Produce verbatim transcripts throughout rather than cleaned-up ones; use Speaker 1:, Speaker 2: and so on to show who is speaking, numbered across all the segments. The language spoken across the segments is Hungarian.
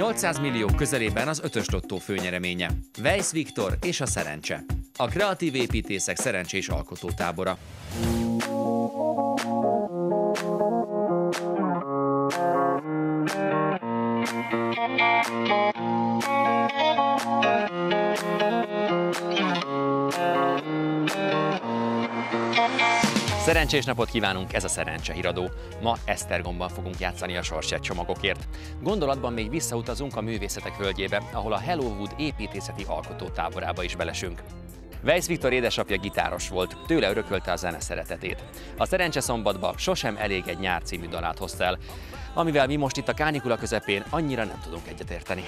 Speaker 1: nyolcszáz millió közelében az ötös lottó főnyereménye. Weisz Viktor és a szerencse. A kreatív építészek szerencsés alkotótábora. Szerencsés napot kívánunk, ez a Szerencse Híradó. Ma Esztergomban fogunk játszani a sorsjegy csomagokért. Gondolatban még visszautazunk a művészetek völgyébe, ahol a Hello Wood építészeti alkotótáborába is belesünk. Weisz Viktor édesapja gitáros volt, tőle örökölte a zene szeretetét. A Szerencse Szombatba Sosem elég egy nyár című dalát hozta el, amivel mi most itt a kánikula közepén annyira nem tudunk egyetérteni.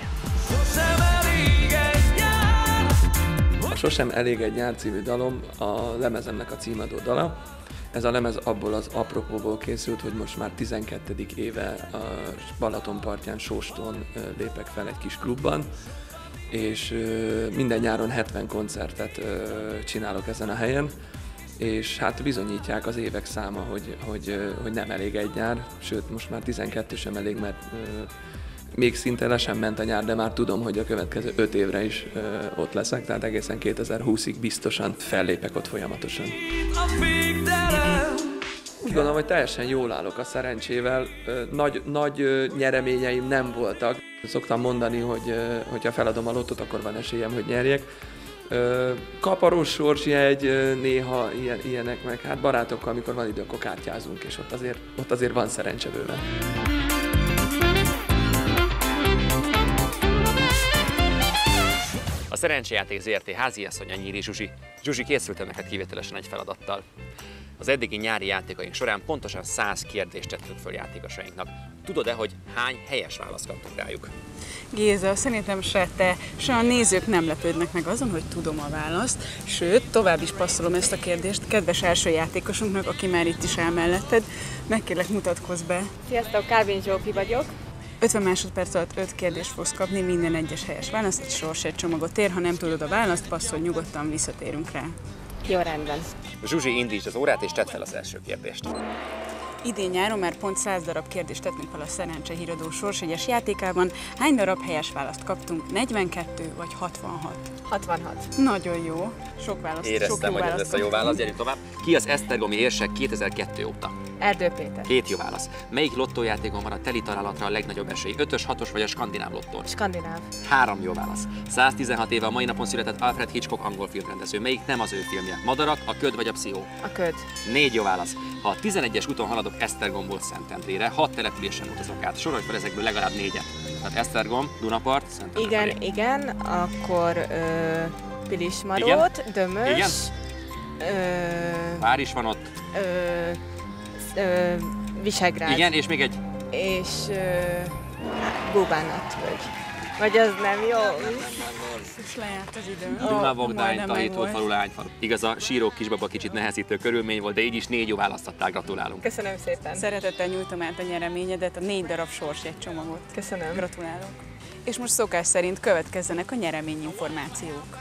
Speaker 2: A Sosem elég egy nyár című dalom a lemezemnek a címadó dala. Ez a lemez abból az apropóból készült, hogy most már tizenkettedik éve a Balatonpartján, Sóston lépek fel egy kis klubban, és minden nyáron hetven koncertet csinálok ezen a helyen, és hát bizonyítják az évek száma, hogy, hogy, hogy nem elég egy nyár, sőt most már tizenkettő sem elég, mert még szinte le sem ment a nyár, de már tudom, hogy a következő öt évre is ott leszek, tehát egészen kétezer-húszig biztosan fellépek ott folyamatosan. Úgy gondolom, hogy teljesen jól állok a szerencsével, nagy, nagy nyereményeim nem voltak. Szoktam mondani, hogy ha feladom a lottót, akkor van esélyem, hogy nyerjek. Kaparós sorsjegy, néha ilyen, ilyenek meg, hát barátokkal, amikor van idő, akkor kártyázunk, és ott azért, ott azért van szerencse bőven.
Speaker 1: A Szerencsejáték zé er té háziasszonya Nyíri Zsuzsi. Zsuzsi, készültem neked kivételesen egy feladattal. Az eddigi nyári játékaink során pontosan száz kérdést tettünk föl játékosainknak. Tudod-e, hogy hány helyes választ kaptunk rájuk?
Speaker 3: Géza, szerintem se te, se a nézők nem lepődnek meg azon, hogy tudom a választ, sőt, tovább is passzolom ezt a kérdést kedves első játékosunknak, aki már itt is áll melletted. Megkérlek, mutatkozz be.
Speaker 4: Sziasztok, Kálvin Zsófi vagyok.
Speaker 3: ötven másodperc alatt öt kérdést fogsz kapni, minden egyes helyes válasz, egy sorsjegy csomagot ér, ha nem tudod a választ, passzolj nyugodtan, visszatérünk rá.
Speaker 4: Jó, rendben.
Speaker 1: Zsuzsi, indítsd az órát és tedd fel az első kérdést.
Speaker 3: Idén nyáron már pont száz darab kérdést tettünk fel a Szerencse Híradó sorsjegyes játékában. Hány darab helyes választ kaptunk? negyvenkettő vagy hatvanhat?
Speaker 4: hatvanhat.
Speaker 3: Nagyon jó. Sok választ.
Speaker 1: Éreztem,
Speaker 3: sok jó
Speaker 1: hogy ez lesz a jó válasz. Gyerünk tovább. Ki az esztergomi érsek kétezer-kettő óta?
Speaker 4: Erdő Péter.
Speaker 1: Két jó válasz. Melyik lottójátékon van a teli találatra a legnagyobb esély? Ötös, hatos vagy a skandináv lottón?
Speaker 4: Skandináv.
Speaker 1: Három jó válasz. száztizenhat éve a mai napon született Alfred Hitchcock angol filmrendező. Melyik nem az ő filmje? Madarak, a köd vagy a pszichó?
Speaker 4: A köd.
Speaker 1: Négy jó válasz. Ha a tizenegyes úton haladok Esztergomból Szentendrére, hat településen utazok át. Sorolj fel ezekből legalább négyet. Tehát Esztergom, Dunapart, Szentendre.
Speaker 4: Igen, felé. igen, akkor ö, Pilismarót, Dömös.
Speaker 1: Igen.
Speaker 4: Ö,
Speaker 1: Vár is van ott.
Speaker 4: Ö, ö, Visegrád.
Speaker 1: Igen, és még egy.
Speaker 4: És Búbánat vagy. Vagy az nem jó?
Speaker 3: És lejárt az idő.
Speaker 1: Dunavogdány, Tahító falu, Lányfalu. Igaz, a síró kisbaba kicsit nehezítő körülmény volt, de így is négy jó választottál, gratulálunk.
Speaker 4: Köszönöm szépen.
Speaker 3: Szeretettel nyújtom át a nyereményedet, a négy darab sorsjegy csomagot.
Speaker 4: Köszönöm.
Speaker 3: Gratulálok. És most szokás szerint következzenek a nyereményinformációk.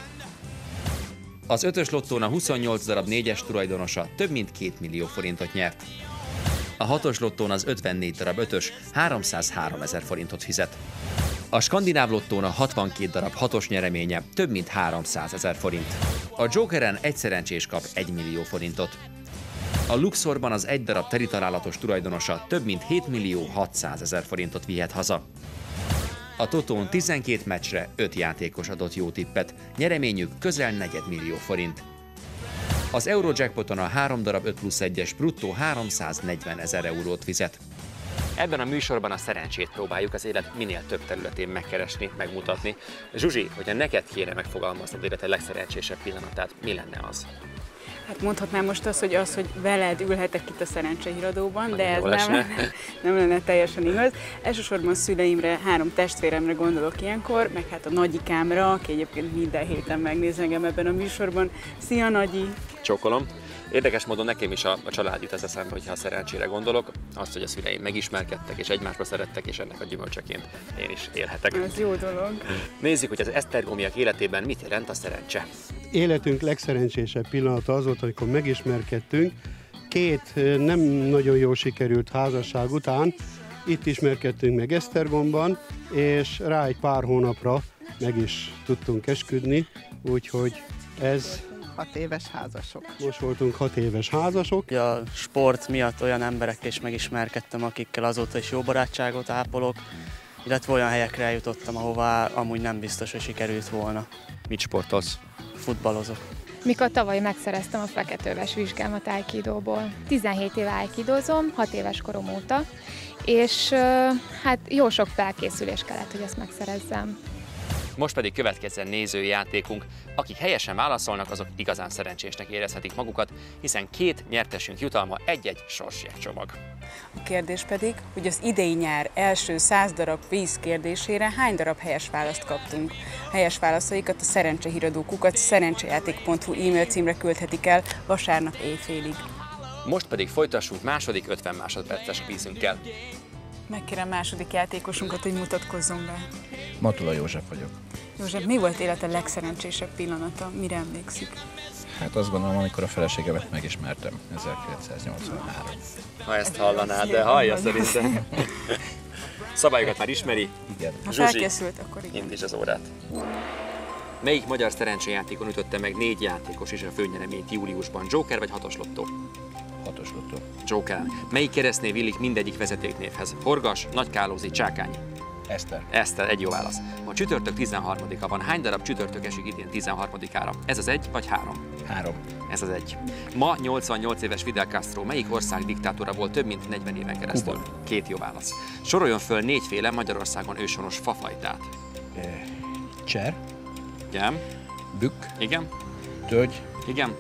Speaker 1: Az ötös lottón a huszonnyolc darab négyes tulajdonosa több mint két millió forintot nyert. A hatos lottón az ötvennégy darab ötös háromszázháromezer forintot fizet. A skandináv lottón a hatvankét darab hatos nyereménye több mint háromszázezer forint. A Jokeren egy szerencsés kap egy millió forintot. A Luxorban az egy darab teli találatos tulajdonosa több mint hétmillió hatszázezer forintot vihet haza. A Totón tizenkét meccsre öt játékos adott jó tippet, nyereményük közel negyedmillió forint. Az Eurojackpoton a három darab öt plusz egyes bruttó háromszáznegyvenezer eurót fizet. Ebben a műsorban a szerencsét próbáljuk az élet minél több területén megkeresni, megmutatni. Zsuzsi, hogyha neked kéne megfogalmaznod élet egy legszerencsésebb pillanatát, mi lenne az?
Speaker 3: Hát mondhatnám most azt, hogy az, hogy veled ülhetek itt a Szerencse Híradóban, de ez nem, nem lenne teljesen igaz. Elsősorban szüleimre, három testvéremre gondolok ilyenkor, meg hát a nagyikámra, aki egyébként minden héten megnéz engem ebben a műsorban. Szia, Nagyi!
Speaker 1: Csókolom! Érdekes módon nekem is a, a család jut ez eszembe, hogyha a szerencsére gondolok, azt, hogy a szüleim megismerkedtek és egymásra szerettek, és ennek a gyümölcseként én is élhetek.
Speaker 3: Ez jó dolog.
Speaker 1: Nézzük, hogy az esztergomiak életében mit jelent a szerencse.
Speaker 5: Életünk legszerencsésebb pillanata az volt, amikor megismerkedtünk. Két nem nagyon jól sikerült házasság után itt ismerkedtünk meg Esztergomban, és rá egy pár hónapra meg is tudtunk esküdni, úgyhogy ez...
Speaker 6: Hat éves házasok.
Speaker 5: Most voltunk hat éves házasok.
Speaker 7: A sport miatt olyan emberekkel is megismerkedtem, akikkel azóta is jó barátságot ápolok, illetve olyan helyekre eljutottam, ahová amúgy nem biztos, hogy sikerült volna.
Speaker 1: Mit sportolsz?
Speaker 7: Futballozok.
Speaker 8: Mikor tavaly megszereztem a feketőves vizsgámat aikidóból. tizenhét éve aikidózom, hat éves korom óta, és hát jó sok felkészülés kellett, hogy ezt megszerezzem.
Speaker 1: Most pedig következzen nézőjátékunk. Akik helyesen válaszolnak, azok igazán szerencsésnek érezhetik magukat, hiszen két nyertesünk jutalma egy-egy sorsjegycsomag.
Speaker 3: A kérdés pedig, hogy az idei nyár első száz darab víz kérdésére hány darab helyes választ kaptunk. A helyes válaszaikat a szerencsehíradó kukac szerencsejáték pont hu e-mail címre küldhetik el vasárnap éjfélig.
Speaker 1: Most pedig folytassuk második ötven másodperces kvízünkkel.
Speaker 3: Megkérem második játékosunkat, hogy mutatkozzon be.
Speaker 9: Matula József vagyok.
Speaker 3: József, mi volt élete legszerencsésebb pillanata? Mire emlékszik?
Speaker 9: Hát azt gondolom, amikor a feleségemet megismertem, ezerkilencszáznyolcvanhárom.
Speaker 1: Ha ezt hallanád, de hallja szerintem. Szabályokat már ismeri.
Speaker 9: Igen.
Speaker 3: Ha felkészült, akkor igen.
Speaker 1: Indíts az órát. Melyik magyar szerencsejátékon ütötte meg négy játékos is a főnyereményt júliusban? Joker vagy hatos lottó?
Speaker 9: Hatos lottó.
Speaker 1: Joker. Melyik keresztnév illik mindegyik vezetéknévhez? Horgas, Nagykálózi, Csákány?
Speaker 9: Eszter.
Speaker 1: Eszter, egy jó válasz. A csütörtök tizenharmadika van. Hány darab csütörtök esik idén tizenharmadikára? Ez az egy vagy három?
Speaker 9: Három.
Speaker 1: Ez az egy. Ma nyolcvannyolc éves Fidel Castro melyik ország diktátora volt több mint negyven éven keresztül?
Speaker 9: Kuba.
Speaker 1: Két jó válasz. Soroljon föl négyféle Magyarországon őshonos fafajtát.
Speaker 9: E, cser.
Speaker 1: Igen.
Speaker 9: Bükk.
Speaker 1: Igen.
Speaker 9: Tölgy.
Speaker 1: Igen.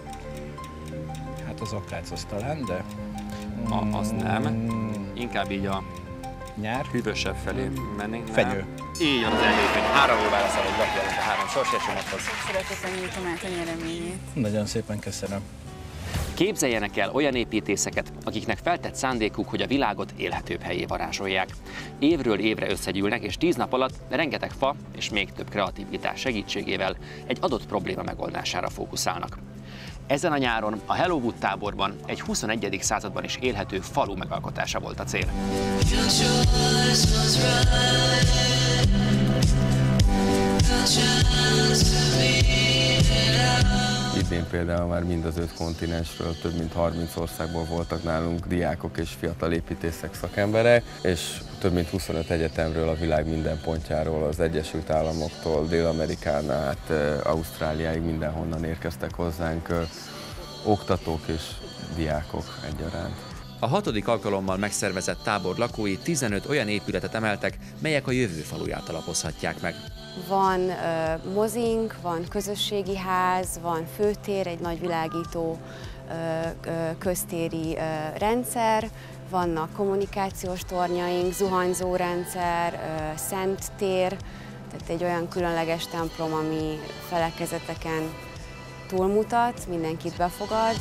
Speaker 9: Hát az akác az talán, de...
Speaker 1: A, az nem. Inkább így a
Speaker 9: Nyár.
Speaker 1: hűvösebb felé mennénk.
Speaker 9: Fenyő.
Speaker 1: Így van az elég, három jó válasz, hogy gratulálok a három sorsjegycsomaghoz.
Speaker 3: Szeretetlen nyújtom át a nyereményét.
Speaker 9: Nagyon szépen köszönöm.
Speaker 1: Képzeljenek el olyan építészeket, akiknek feltett szándékuk, hogy a világot élhetőbb helyé varázsolják. Évről évre összegyűlnek, és tíz nap alatt rengeteg fa és még több kreativitás segítségével egy adott probléma megoldására fókuszálnak. Ezen a nyáron a Hellowood táborban egy huszonegyedik században is élhető falu megalkotása volt a cél.
Speaker 10: Idén például már mind az öt kontinensről, több mint harminc országból voltak nálunk diákok és fiatal építészek, szakemberek, és több mint huszonöt egyetemről a világ minden pontjáról, az Egyesült Államoktól, Dél-Amerikán át, Ausztráliáig mindenhonnan érkeztek hozzánk oktatók és diákok egyaránt.
Speaker 1: A hatodik alkalommal megszervezett tábor lakói tizenöt olyan épületet emeltek, melyek a jövő faluját alapozhatják meg.
Speaker 11: Van uh, mozink, van közösségi ház, van főtér, egy nagy világító uh, köztéri uh, rendszer, vannak kommunikációs tornyaink, zuhanyzó rendszer, uh, szent tér, tehát egy olyan különleges templom, ami felekezeteken túlmutat, mindenkit befogad.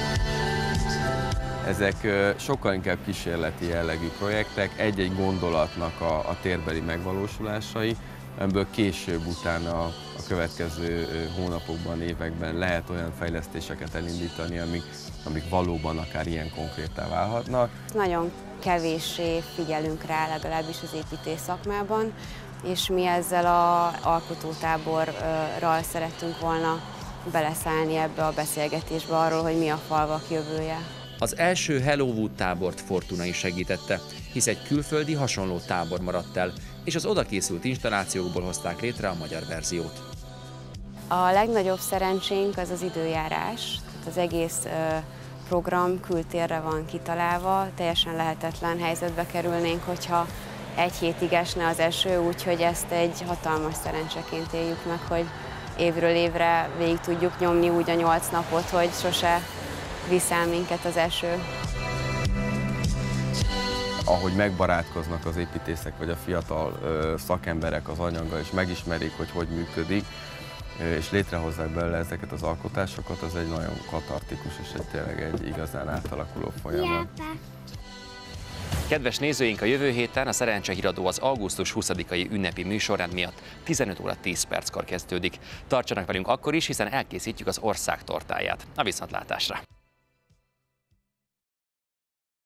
Speaker 10: Ezek sokkal inkább kísérleti jellegű projektek, egy-egy gondolatnak a, a térbeli megvalósulásai, ebből később utána a következő hónapokban, években lehet olyan fejlesztéseket elindítani, amik, amik valóban akár ilyen konkréttá válhatnak.
Speaker 11: Nagyon kevéssé figyelünk rá, legalábbis az építész szakmában, és mi ezzel az alkotótáborral szerettünk volna beleszállni ebbe a beszélgetésbe arról, hogy mi a falvak jövője.
Speaker 1: Az első Hellowood tábort Fortuna is segítette, hisz egy külföldi hasonló tábor maradt el, és az oda készült installációkból hozták létre a magyar verziót.
Speaker 11: A legnagyobb szerencsénk az az időjárás. Az egész program kültérre van kitalálva, teljesen lehetetlen helyzetbe kerülnénk, hogyha egy hétig esne az eső, úgyhogy ezt egy hatalmas szerencseként éljük meg, hogy évről évre végig tudjuk nyomni úgy a nyolc napot, hogy sose viszel minket az eső.
Speaker 10: Ahogy megbarátkoznak az építészek vagy a fiatal ö, szakemberek az anyaggal, és megismerik, hogy hogy működik, ö, és létrehozzák belőle ezeket az alkotásokat, az egy nagyon katartikus és egy, tényleg egy igazán átalakuló folyamat.
Speaker 1: Kedves nézőink, a jövő héten a Szerencsehíradó az augusztus huszadikai ünnepi műsorrend miatt tizenöt óra tíz perckor kezdődik. Tartsanak velünk akkor is, hiszen elkészítjük az ország tortáját. A viszontlátásra!